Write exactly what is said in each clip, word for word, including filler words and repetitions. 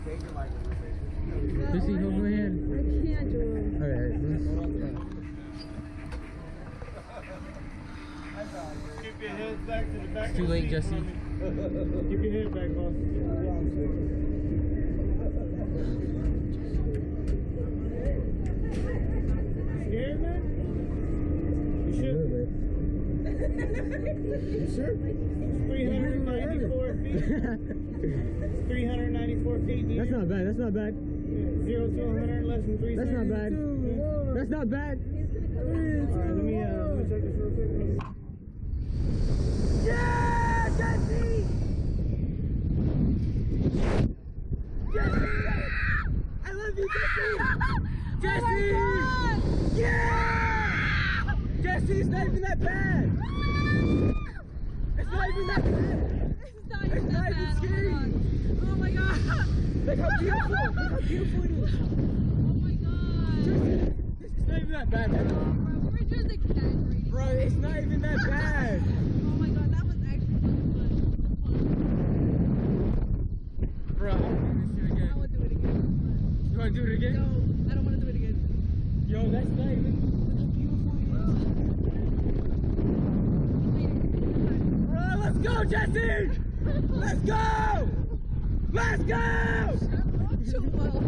Jesse, go ahead. I can't do it. Alright. Keep your head back to the back. It's too late, Jesse. Keep your head back, boss. Scared, man? You should. You sure? It's three hundred ninety-four feet. It's three hundred ninety-four feet. That's not bad. That's not bad. Yeah, zero to one hundred, less than three That's not bad. Yeah. That's not bad. Alright, let me, uh, let me check this real quick. Yeah, Jesse! Jesse! I love you, Jesse! Jesse! Oh Yeah! Jesse, it's not even that bad! It's not even that bad! It's not even It's that not even bad. scary! Oh my god. Look how beautiful! Look how beautiful it is! Oh my god. Jesse, this is not even that bad, bro. Bro, we're just exaggerating. Bro, it's not even that bad! Oh my god, that was actually fun. Bro, I want to do this shit I again. would do it again. You want to do it again? No, I don't want to do it again. Yo, that's not even... Look how beautiful it is. Bro, let's go, Jesse! Let's go! Let's go! Too well.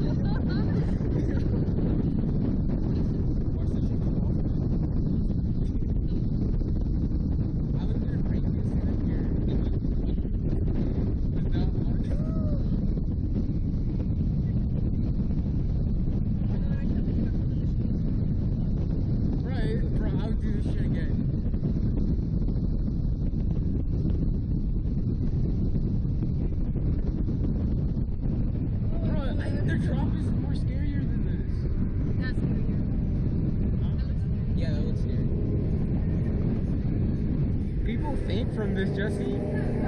Watch this shit go off. I was gonna break this in here. But now I'm Bro, bro, I'll do this shit again. Bro, I, the drop is more scarier than this. That's scarier. That looks scary. Yeah, that looks scary. People faint from this, Jesse.